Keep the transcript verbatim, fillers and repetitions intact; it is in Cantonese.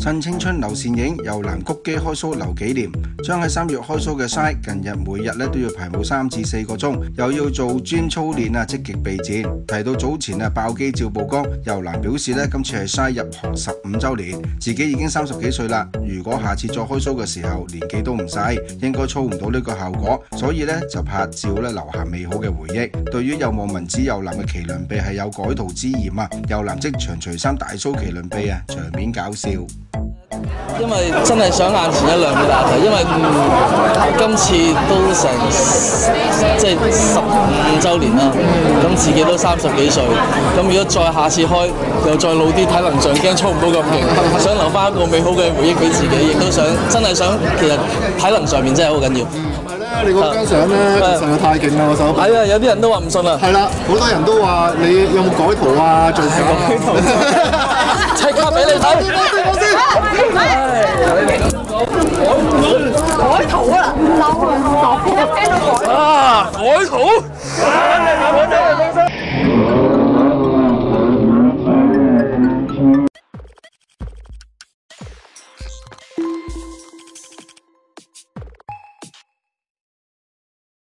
趁青春留倩影，由男谷基開 show 留紀念。將喺三月開 show 嘅 Shine， 近日每日咧都要排舞三至四個鐘，又要做 gym 操練啊，積極備戰。提到早前啊爆機照曝光，由男表示咧今次係 Shine 入行十五週年，自己已經三十幾歲啦。如果下次再開 show 嘅時候年紀都唔細，應該操唔到呢個效果，所以咧就拍照咧留下美好嘅回憶。對於有網民指右男嘅麒麟臂係有改圖之嫌啊，右男即場除衫大 show 麒麟臂啊，場面搞笑。 因為真係想眼前一亮嘅大題，因為、嗯、今次都成即係十五週年啦，咁自己都三十幾歲，咁如果再下次開又再老啲，體能上驚操唔到咁勁，想留翻一個美好嘅回憶俾自己，亦都想真係想，其實體能上面真係好緊要。 你嗰張相咧，實在太勁啦！我手係啊，有啲人都話唔信啊。 係啦，好多人都話你有冇改圖啊？做咩改圖？ 即刻俾你睇。 改圖啊！嬲啊！聽到改啊！ 改圖。